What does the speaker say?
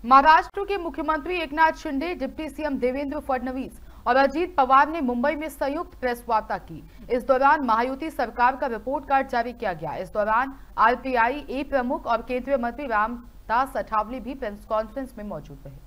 महाराष्ट्र के मुख्यमंत्री Eknath Shinde, deputy CM Devendra Fadnavis और अजीत पवार ने मुंबई में संयुक्त प्रेस वार्ता की। इस दौरान महायुति सरकार का रिपोर्ट कार्ड जारी किया गया। इस दौरान आरपीआई ए प्रमुख और केंद्रीय मंत्री रामदास अठावले भी प्रेस कॉन्फ्रेंस में मौजूद रहे।